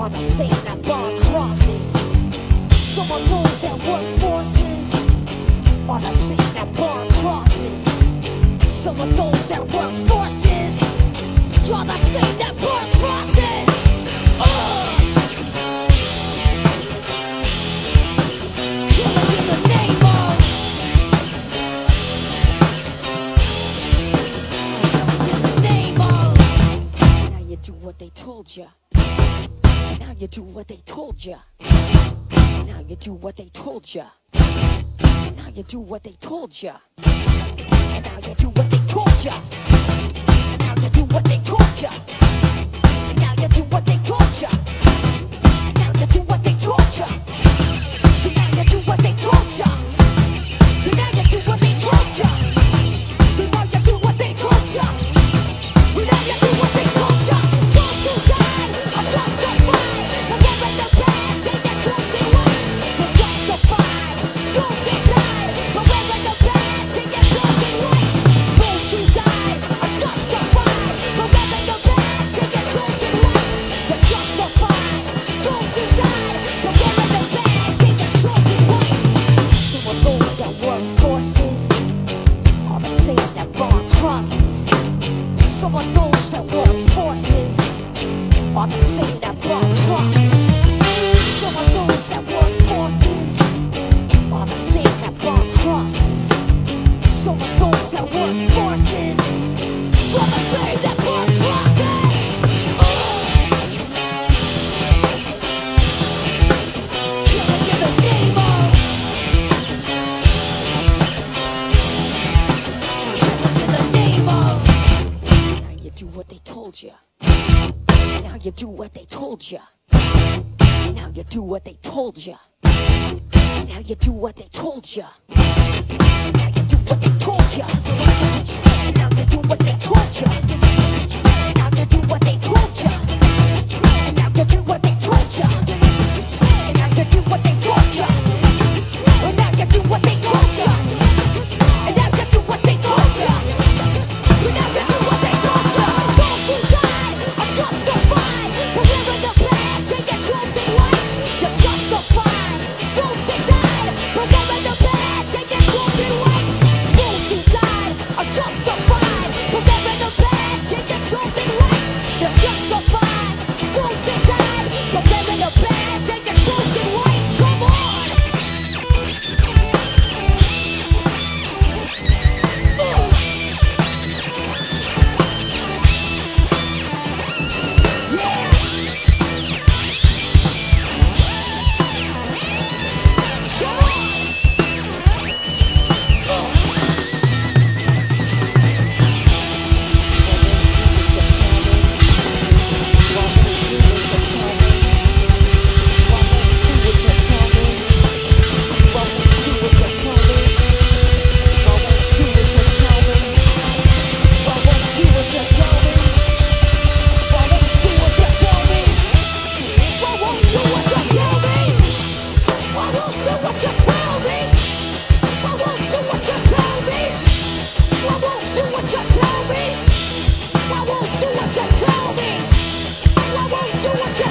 are the same that burn crosses. Some of those that work forces are the same that burn crosses. Some of those that work forces are the same that burn crosses. Killing in the name of. Killing in the name of. Now you do what they told you. Now you do what they told you. Now you do what they told you. Now you do what they told you. And now you do what they told you. And now you do what they told you. And now you do what they told you. And now you do what they told you. And now you do what they told you. And now you do what they told you. And now you do what they told you. And now you do what they told you. Those who died are justified. And we're in the bad, take that truth and right. They're justified. Those who died, but we're in the bad, take that truth and right. Those who died are justified. But we're in the bad, take that truth and right. They're justified. Those who died, but we're in the bad, take that truth and right. Some of those that work forces are the same that burn crosses. Some of those that work forces are the same that burn crosses. Some of those that work forces are the same that burn crosses. Some of those that work forces are the same that burn crosses. Killing in the name of. Killing in the name of. Now you do what they told you. Now you do what they told you. Now you do what they told you. Now you do what they told you. Now you do what they told you. Now you do what they told you. Now you do what they told you. And now you do what they told you. And now you do what they told you. And now you do what they told you. And now you do what they told you. And now you do what they told you. Those who died are justified. But we're in the bad, take that truth and right. You're justified. Those who died, but we're in the bad, take that truth and right. Those who died are justified. But we're in the bad, take that truth and right. You're justified. Those who died, but we're in the bad, take that truth and right. Come on. Yeah. Come on. I won't do what you tell me.